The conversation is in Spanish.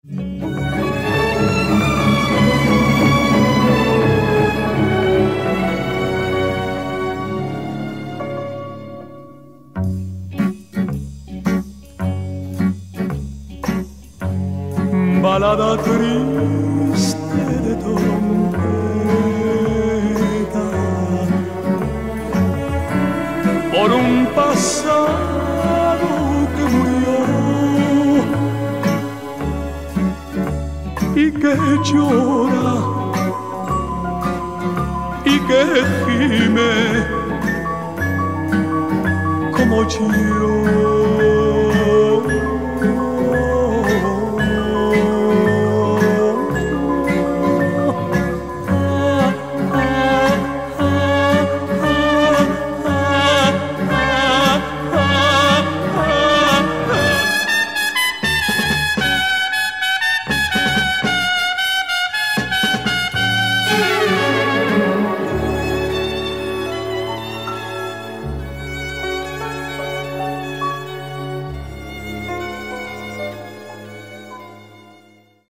Balada triste de trompeta por un pasado que murió y que llora y que gime como yo.